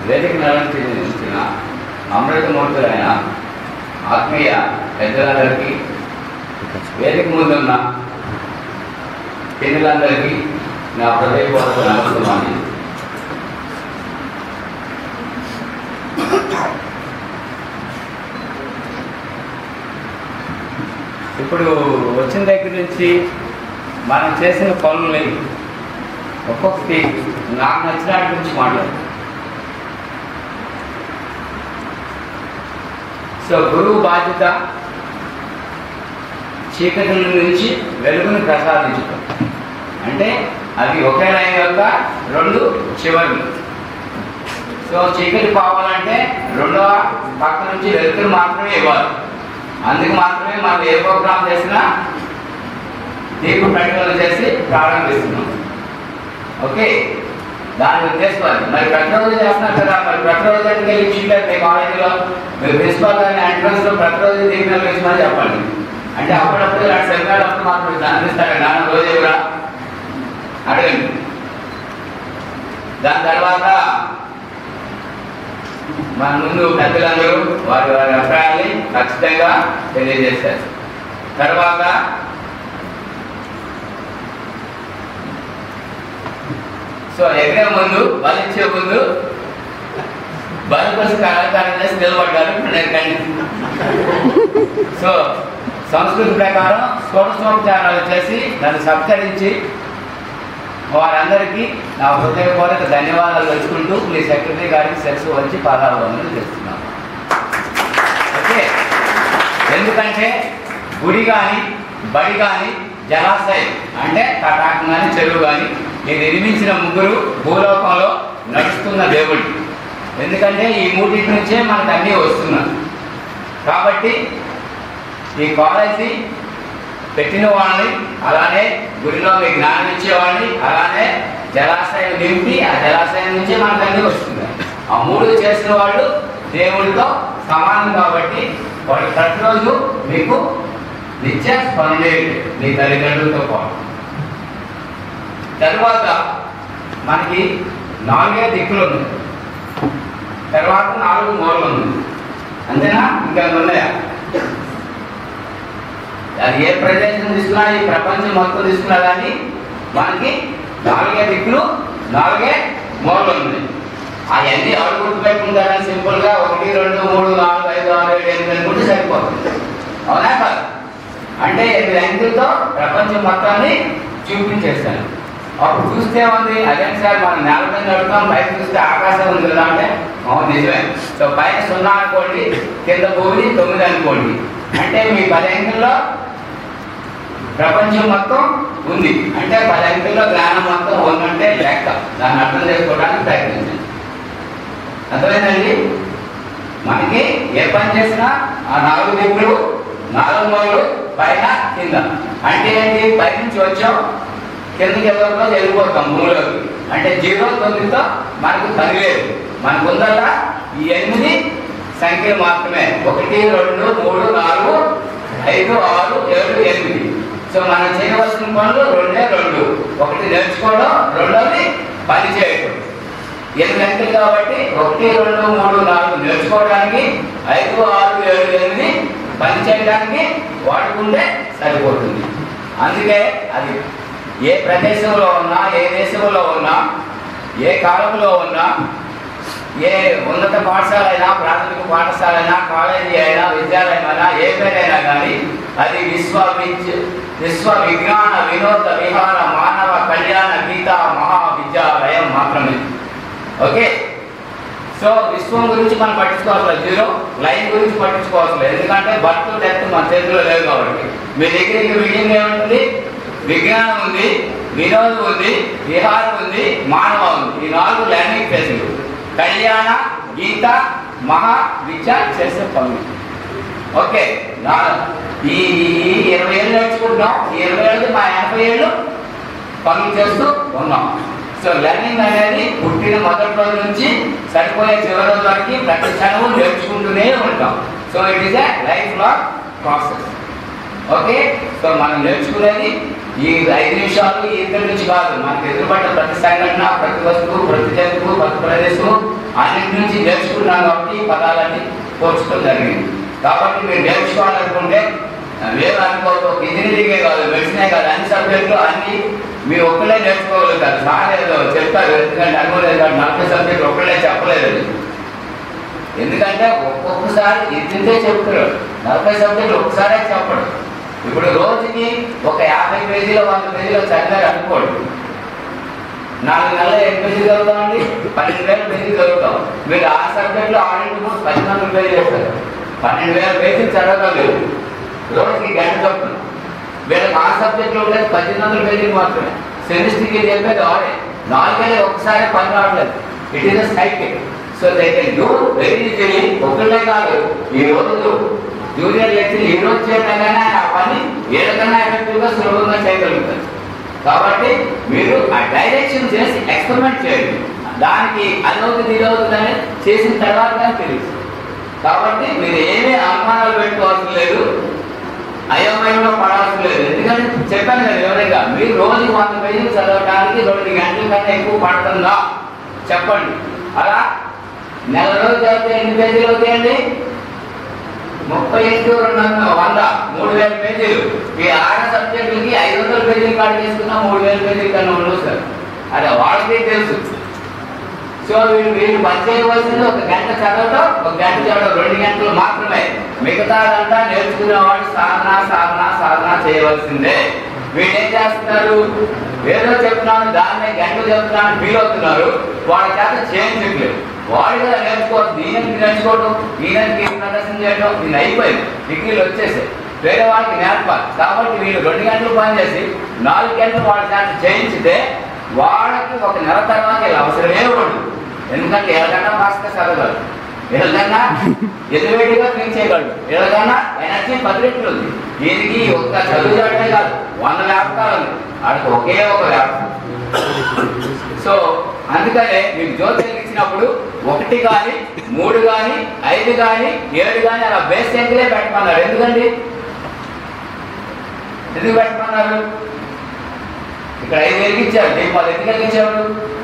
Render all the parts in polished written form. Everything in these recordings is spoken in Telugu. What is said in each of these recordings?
వేదిక నిర్వహించిన అమృతమూర్తులైన ఆత్మీయ పెద్దలందరికీ, వేదిక ముందున్న పిల్లలందరికీ నా హృదయపూర్వక నమస్కారాన్ని. ఇప్పుడు వచ్చిన దగ్గర నుంచి మనం చేసిన పనుల్ని ఒక్కొక్కటి నాకు నచ్చిన వాటి గురించి మాట్లాడు. సో గురువు బాధ్యత చీకటి నుంచి వెలుగును ప్రసాదించడం. అంటే అది ఒకే లైన్ యొక్క రెండు చివరి. సో చీకటి పోవాలంటే రెండవ పక్క నుంచి వెలుగును మాత్రమే ఇవ్వాలి. అందుకు మాత్రమే మనం ఏ ప్రోగ్రామ్ చేసినా దీప ప్రకటన చేసి ప్రారంభిస్తున్నాం. ఓకే, దాని ఉద్దేశం అది. మరి ప్రతిరోజు చేస్తున్నారు కదా, మరి ప్రతిరోజు అంటే ఇచ్చింటారు మీ కాలేజీలో, మీరు ప్రిన్సిపాల్ గారిని ఎంట్రన్స్లో ప్రతిరోజు దీపం వేసుమని చెప్పండి. అంటే అప్పుడప్పుడు ఇలాంటి సెమినార్ అప్పుడు మాత్రం అందిస్తాడు నాన్న రోజు కూడా అడగండి. దాని తర్వాత మన ముందు పెద్దలందరూ వారి వారి అభిప్రాయాన్ని ఖచ్చితంగా తెలియజేశారు. తర్వాత సో ఎగిరే ముందు బలిచ్చే ముందు బలిపరిచి కళాకారం చేసి నిలబడ్డారు. సో సంస్కృతి ప్రకారం షోడశోపచారాలు చేసి దాన్ని సత్కరించి వారందరికీ నా హృదయపూర్వక ధన్యవాదాలు తెలుసుకుంటూ మీ సెక్రటరీ గారికి శిరస్సు వచ్చి పాదాభివందనలు చేస్తున్నాను. ఓకే, ఎందుకంటే గుడి కానీ బడి కానీ జలాశయం అంటే తటాకం కానీ చెరువు కానీ మీరు నిర్మించిన ముగ్గురు భూలోకంలో నడుస్తున్న దేవుడు. ఎందుకంటే ఈ మూడింటి నుంచే మనకు అన్నీ వస్తున్నాయి. కాబట్టి ఈ కాలేజీ పెట్టిన వాళ్ళని, అలానే గుడిలో మీకు జ్ఞానం ఇచ్చేవాడిని, అలానే జలాశయం నింపి ఆ జలాశయం నుంచే మనకు అన్నీ వస్తున్నాయి. ఆ మూడు చేసిన వాళ్ళు దేవుడితో సమానం. కాబట్టి వాడు ప్రతిరోజు మీకు నిత్య స్మరణే మీ తల్లిదండ్రులతో పాటు. తర్వాత మనకి 4 దిక్కులు ఉన్నాయి, తర్వాత 4 మూలలు ఉన్నాయి. అంతేనా? ఇంకా ఉన్నాయా? అది ఏ ప్రదేశం తీసుకున్నా, ఈ ప్రపంచం మొత్తం తీసుకున్నా కానీ మనకి 4 దిక్కులు 4 మూలలు ఉన్నాయి. అవన్నీ ఎవరు గుర్తుపెట్టుకుంటారని సింపుల్గా 1 2 3 4 5 6 7 8 అనుకుంటే సరిపోతుంది. అవునా కాదు? అంటే 8 అంకెలతో ప్రపంచం మొత్తాన్ని చూపించేస్తాను. అప్పుడు చూస్తే ఉంది, అదేంటి సార్ మనం నేల మీద నడుస్తాం, పైకి చూస్తే ఆకాశం ఉంది కదా అంటే అవును నిజమే. సో పైన 0 అనుకోండి, కింద భూమి 9 అనుకోండి. అంటే మీ 10 అంకెల్లో ప్రపంచం మొత్తం ఉంది. అంటే 10 అంకెల్లో జ్ఞానం మొత్తం ఉందంటే లెక్క. దాన్ని అర్థం చేసుకోవడానికి ప్రయత్నించండి. అర్థమైందండి? మనకి ఏ పని చేసినా ఆ 4 దిక్కులు 4 మూలలు పైన కింద. అంటే ఏంటి? పై నుంచి వచ్చాం, కిందకి ఎవరిలో వెళ్ళిపోతాం భూమిలోకి. అంటే 0 9తో మనకు పని లేదు. మనకు ఉందల్లా ఈ 8 సంఖ్యలు మాత్రమే. 1 2 3 4 5 6 7 8. సో మనం చేయవలసిన పనులు 2 ఒకటి నేర్చుకోవడం, రెండోది పని చేయడం. 8 అంకెలు కాబట్టి 1 2 3 4 నేర్చుకోవడానికి, 5 6 7 8 పని చేయడానికి వాడుకుంటే సరిపోతుంది. అందుకే అది ఏ ప్రదేశంలో ఉన్నా, ఏ దేశంలో ఉన్నా, ఏ కాలంలో ఉన్నా, ఏ ఉన్నత పాఠశాల అయినా, ప్రాథమిక పాఠశాల అయినా, కాలేజీ అయినా, విద్యాలయం అయినా, ఏ పేరైనా కానీ అది విశ్వ విజ్ఞాన వినోద విహార మానవ కళ్యాణ గీత మహావిద్యాలయం మాత్రమే. ఓకే, సో విశ్వం గురించి మనం పట్టించుకోవాల్సిన 0, లైన్ గురించి పట్టించుకోవాల్సిన. ఎందుకంటే బర్త్ డెత్ మన చేతిలో లేదు కాబట్టి. మీ దగ్గర విజయం ఏముంటుంది? విజ్ఞానం ఉంది, వినోదం ఉంది, విహారం ఉంది, మానవ ఉంది. ఈ 4 లెర్నింగ్ ఫేజ్లు. కళ్యాణ గీత మహా విద్య చేసే పనులు. ఓకే, ఈ 20 ఏళ్ళు నేర్చుకుంటున్నాం. ఈ 20 ఏళ్ళకి మా 80 ఏళ్ళు పనులు చేస్తూ ఉన్నాం. సో లెర్నింగ్ అనేది పుట్టిన మొదటి రోజు నుంచి సరిపోయే చివరి రోజు వరకు ప్రతి క్షణము నేర్చుకుంటూనే ఉంటాం. So it is a lifelong process. Okay, so మనం నేర్చుకునేది ఈ 5 నిమిషాలు ఈ ఇద్దరి నుంచి కాదు, మనకు ఎదురుపడ్డ ప్రతి సంఘటన, ప్రతి వస్తువు, ప్రతి జంతువు, ప్రతి ప్రదేశము అన్నింటి నుంచి నేర్చుకున్నాం కాబట్టి ఈ పదాలన్నీ పోర్చడం జరిగింది. కాబట్టి మీరు నేర్చుకోవాలనుకుంటే వేరు అనుకోవద్దు, ఇంజనీరింగే కాదు, మెడిసినే కాదు, అన్ని సబ్జెక్టులు అన్ని మీరు ఒక్కళ్ళే నేర్చుకోగలుగుతారు. సార్ ఏదో చెప్తారు, ఎందుకంటే అనుకోలేదు కాదు, 40 సబ్జెక్టులు ఒక్కళ్ళే చెప్పలేదు. ఎందుకంటే ఒక్కొక్కసారి ఇంతే చెప్తారు, 40 సబ్జెక్టులు ఒక్కసారే చెప్పడు. ఇప్పుడు రోజుకి ఒక 50 పేజీలు 100 పేజీలు చదివారు అనుకోండి, 4 నెలలు 8 పేజీలు చదువుతామండి, 12,000 పేజీలు చదువుతాం. మీరు ఆ సబ్జెక్టులో ఆడిట్ 14 పేజీలు వేస్తారు, 12,000 పేజీలు చదవలేదు. రోజుకి గంట చదువుతాం. వీళ్ళకి ఆ సబ్జెక్టులో ఉండేది 1800 పేజీలు మాత్రమే. సెమిస్టర్కి చెప్పేది 4 నెలలు ఒక్కసారి పని రావట్లేదు. It is a cycle. So they can do very easily. ఒక్కళ్ళే కాదు, ఈ రోజు జూనియర్ లెక్చర్ ఈ రోజు చేయడం ఆ పని ఏళ్ళకన్నా ఎఫెక్టివ్గా సులభంగా చేయగలుగుతారు. కాబట్టి మీరు ఆ డైరెక్షన్ చేసి ఎక్స్పెరిమెంట్ చేయండి. దానికి అదవుతుంది ఇదవుతుందని చేసిన తర్వాత కానీ తెలుసు. కాబట్టి మీరు ఏమీ అనుమానాలు పెట్టుకోవాల్సిన లేదు, అయోమయంలో పడాల్సిన లేదు. ఎందుకంటే చెప్పాను కదా వివరంగా, మీరు రోజుకి 100 పేజీలు చదవడానికి 2 గంటల కన్నా ఎక్కువ పడుతుందా చెప్పండి. అలా నెల రోజులు చదివితే ఎన్ని పేజీలు అవుతాయండి? 30 × 100 3,000 పేజీలు. ఈ 6 సబ్జెక్టులకి 500 పేజీలు కాడి చేసుకున్నా 3,000 పేజీలు కన్నా ఉండవు సార్. అది వాళ్ళకే తెలుసు. సో వీళ్ళు పని చేయవలసింది 1 గంట చదవడం, 1 గంట చదవడం, 2 గంటలు మాత్రమే. మిగతాదంతా నేర్చుకునేవాడు సాధన చేయవలసిందే. వీళ్ళు ఏం చేస్తున్నారు, ఏదో చెప్తున్నాను దాన్నే గంటలు చెప్తున్నాను ఫీల్ అవుతున్నారు, వాళ్ళ చేత చేయించట్లేదు. వాడు కదా నేర్చుకోవద్దు, ఈయనకి నేర్చుకోవడం, ఈయనకి ప్రదర్శన చేయడం, ఇది అయిపోయింది. డిగ్రీలు వచ్చేసాయి, వేరే వాళ్ళకి నేర్పాలి. కాబట్టి వీళ్ళు 2 గంటలు పనిచేసి 4 గంటలు వాళ్ళ చేత చేయించితే వాళ్ళకి 1 నెల తర్వాత ఇలా అవసరమే ఉండదు. ఎందుకంటే ఎలాగన్నా ఫాస్ట్గా చదవగలరు, ఎలాగన్నా ఎదువేటిగా థింక్ చేయగలడు, ఎలాగన్నా ఎనర్జీ 10 రెట్లు ఉంది. దీనికి ఒక్క చదువు చేయడమే కాదు, 100 వ్యాపకాలు ఉంది, వాడికి ఒకే ఒక వ్యాపకం. సో అందుకనే మీకు జ్యోతిర్లు ఇచ్చినప్పుడు 1 కానీ 3 కానీ 5 కానీ 7 కానీ అలా బేస్ సంఖ్యలే పెట్టమన్నారు. ఎందుకు పెట్టమన్నారు? ఇక్కడ 5 వెలిగించారు, దీపాలు ఎందుకు వెలిగించారు?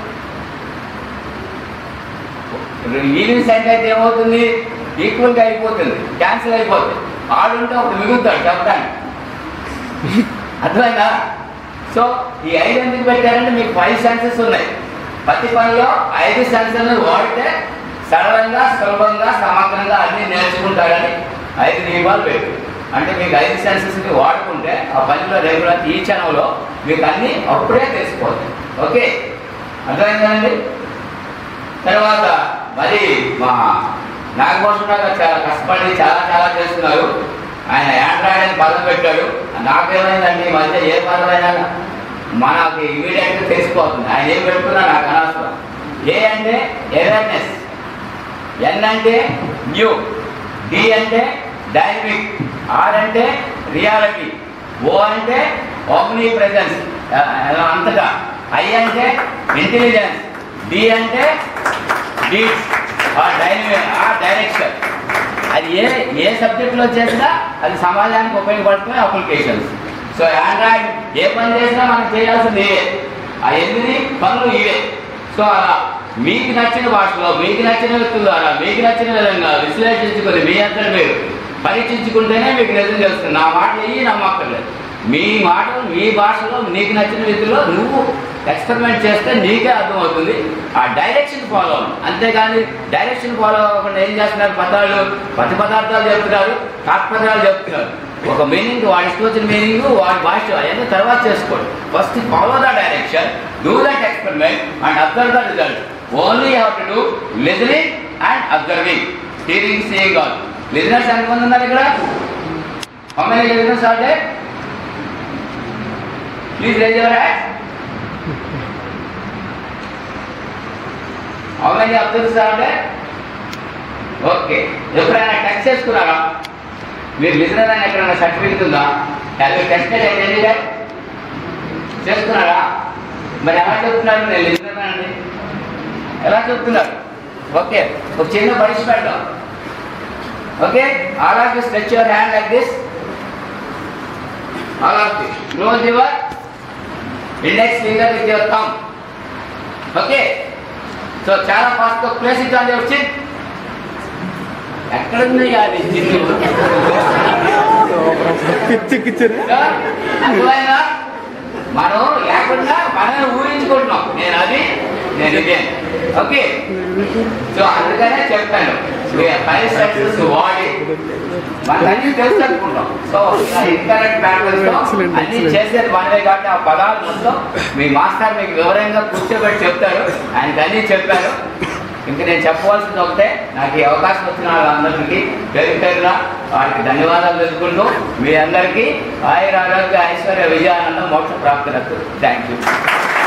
ఈవినింగ్ సంఖ్య అయితే ఏమవుతుంది, ఈక్వల్గా అయిపోతుంది, క్యాన్సిల్ అయిపోతుంది. ఆడుంటే ఒకటి మిగులుతాడు చెప్పడానికి, అర్థమైనా? సో ఈ 5 ఎందుకు పెట్టారంటే మీకు 5 సెన్సెస్ ఉన్నాయి. ప్రతి పనిలో 5 సెన్సెస్ని వాడితే సరళంగా సులభంగా సమగ్రంగా అన్ని నేర్చుకుంటారని 5 నియమాలు పెట్టి, అంటే మీకు 5 సెన్సెస్ని వాడుకుంటే ఆ పనిలో రెగ్యులర్ ఈ క్షణంలో మీకు అన్ని అప్పుడే తెలిసిపోతాయి. ఓకే, అర్థమైందండి? తర్వాత మరి మా నాగభూషణ గారు చాలా కష్టపడి చాలా చేస్తున్నారు. ఆయన ఆండ్రాయిడ్ అని పదం పెట్టాడు. నాకేమైందండి ఈ మధ్య ఏ పదమైనా మనకి ఇమీడియట్గా తెలిసిపోతుంది. ఆయన ఏం పెట్టుకున్నా నాకు అనవసరం. ఏ అంటే అవేర్నెస్, ఎన్ అంటే న్యూ, డి అంటే డైనమిక్, ఆర్ అంటే రియాలిటీ, ఓ అంటే ఓమ్ని ప్రెజెన్స్ అంతటా, ఐ అంటే ఇంటెలిజెన్స్, డి అంటే డీడ్స్ డైరెక్షన్. అది ఏ సబ్జెక్ట్లో చేసినా అది సమాజానికి ఉపయోగపడుతున్న అప్లికేషన్స్. సో ఆండ్రాయిడ్ ఏ పని చేసినా మనం చేయాల్సింది ఇవే, ఆ 8 పనులు ఇవే. సో అలా మీకు నచ్చిన భాషలో, మీకు నచ్చిన వ్యక్తుల ద్వారా, మీకు నచ్చిన విధంగా విశ్లేషించుకొని మీ అంతా మీరు పరీక్షించుకుంటేనే మీకు నిజం తెలుస్తుంది. నా మాటలు ఇవి నమ్మక్కర్లేదు. మీ మాటలు మీ భాషలో నీకు నచ్చిన రీతిలో నువ్వు ఎక్స్పెరిమెంట్ చేస్తే నీకే అర్థమవుతుంది. ఆ డైరెక్షన్ ఫాలో అవ్వండి, అంతేగాని డైరెక్షన్ ఫాలో అవ్వకుండా ఏం చేస్తున్నారు, పద పదార్థాలు చెప్తున్నారు, తాత్పర్యాలు చెప్తున్నారు. ఒక మీనింగ్ వాడి ఇష్టం వచ్చిన మీనింగ్ వాడి భాష అవన్నీ తర్వాత చేసుకోండి. First follow the direction, do that experiment and observe the result. Only have to do listening and observing. Hearing, seeing all. Listeners ఎంతమంది ఉన్నారు ఇక్కడ? How many listeners are there? Please raise your hand. How many observers are there? Okay. ఎప్పుడైనా టెస్ట్ చేసుకున్నారా? మీరు లిజనర్ అని ఎక్కడైనా సర్టిఫికెట్ ఉందా? టెస్ట్ చేసుకున్నారా? మరి ఎలా చెప్తున్నారు నేను లిజనర్ అండి? ఎలా చెప్తున్నారు? ఓకే, ఒక చిన్న పరీక్ష పెడతాం. Okay, all of you stretch your hand like this. All of you close your index finger with your thumb. Okay, so చాలా ఫాస్ట్ గా place it on your chin. ఎక్కడుంది అది చిన్ను? అర్థమైందా? మనం లేకుండా మనమే ఊహించుకుంటున్నాం, నేను అది నేను ఇదే. ఓకే, సో అందుకనే చెప్తాను వాడి మనకన్నీ తెలుసు అనుకుంటాం. సో ఇంటర్నెట్ ప్యాటర్న్స్ అన్ని చేసేది మనమే కాబట్టి ఆ పదాలు మొత్తం మీ మాస్టర్ మీకు వివరంగా కూర్చోబెట్టి చెప్తారు. ఆయనకి అన్నీ చెప్పారు. ఇంక నేను చెప్పవలసింది ఒకటే, నాకు ఈ అవకాశం వచ్చిన వాళ్ళందరికీ పేరుగా వారికి ధన్యవాదాలు తెలుసుకుంటూ మీ అందరికీ ఆయుర ఆరోగ్య ఐశ్వర్య విజయానందం మోక్ష ప్రాప్తులకు. Thank you.